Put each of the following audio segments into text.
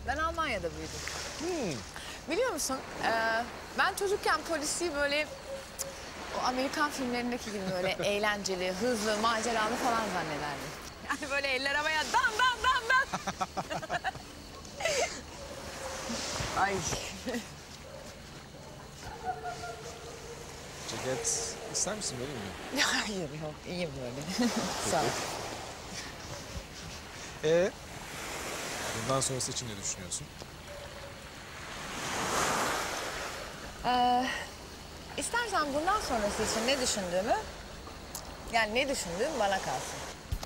Ben Almanya'da büyüdüm. Biliyor musun? Ben çocukken polisi böyle o Amerikan filmlerindeki gibi böyle eğlenceli, hızlı, maceralı falan zannederdim. Yani böyle eller havaya dan dan dan dan. Ay. Ceket ister misin, vereyim mi? Hayır yok, iyiyim böyle. Sağ ol. Bundan sonrası için ne düşünüyorsun? İstersen bundan sonrası için ne düşündüğümü... Yani ne düşündüğüm bana kalsın.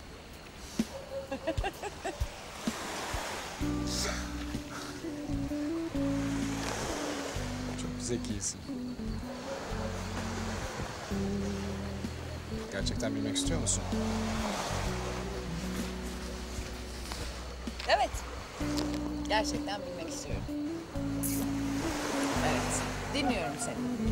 Çok zekisin. Gerçekten bilmek istiyor musun? Evet. Gerçekten bilmek istiyorum. Evet. Dinliyorum seni.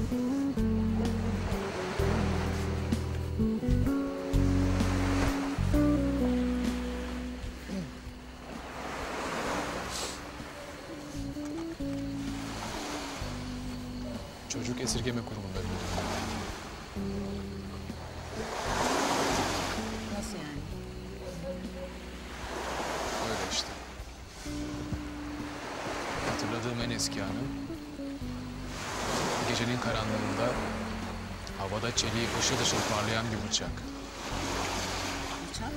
Çocuk esirgeme kurumunda müdürüm. Nasıl yani? Öyle işte. Hatırladığım en eski anı... gecenin karanlığında havada çeliği ışıl ışıl parlayan bir bıçak. Bıçak?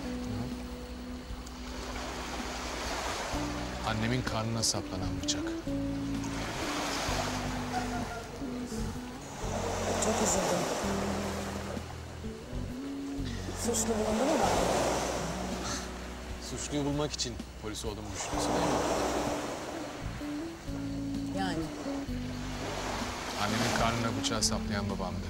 Annemin karnına saplanan bıçak. Çok üzüldüm. Suçlu bulundu mu? Suçluyu bulmak için polis olduğumu düşünüyorsun değil mi? Yani. Annemin karnına bıçağı saplayan babamdı.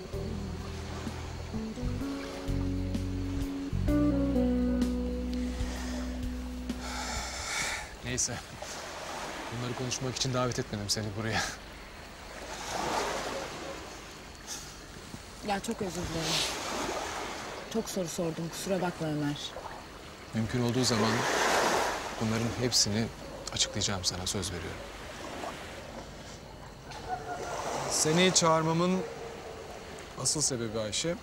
Neyse. Bunları konuşmak için davet etmedim seni buraya. Ya çok özür dilerim. Çok soru sordum. Kusura bakma Ömer. Mümkün olduğu zaman bunların hepsini açıklayacağım sana, söz veriyorum. Seni çağırmamın asıl sebebi Ayşe...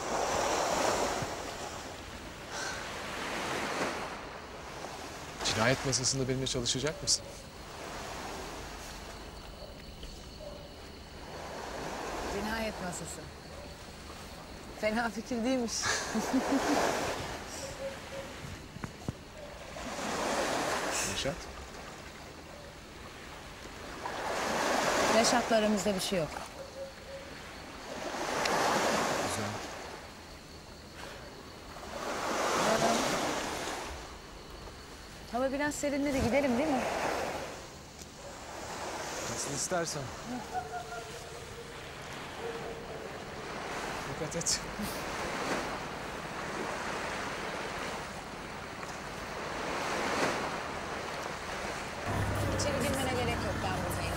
cinayet masasında benimle çalışacak mısın? Cinayet masası. Fena fikir değilmiş. Reşat? Reşat'la aramızda bir şey yok. Güzel. Hava biraz serinledi. Gidelim değil mi? Nasıl istersen. Dikkat et. İçeri girmene gerek yok. Ben buradayım.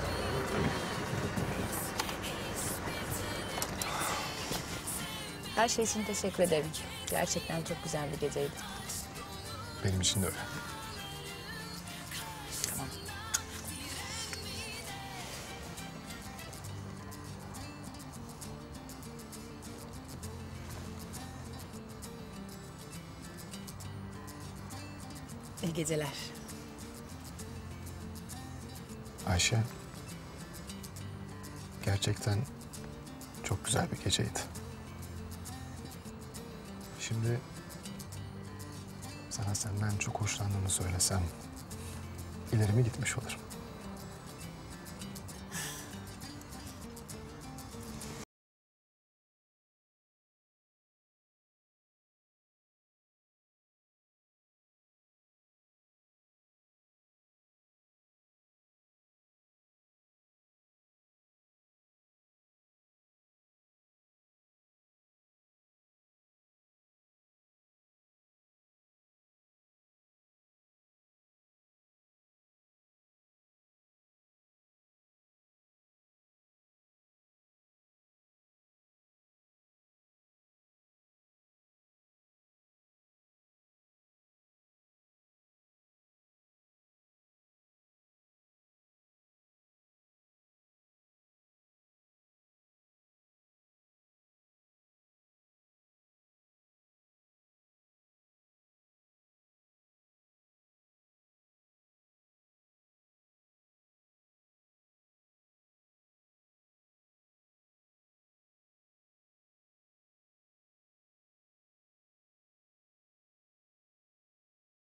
Her şey için teşekkür ederim. Gerçekten çok güzel bir geceydi. Benim için de öyle. Tamam. İyi geceler. Ayşe, gerçekten çok güzel bir geceydi. Şimdi sana senden çok hoşlandığımı söylesem ileri mi gitmiş olurum?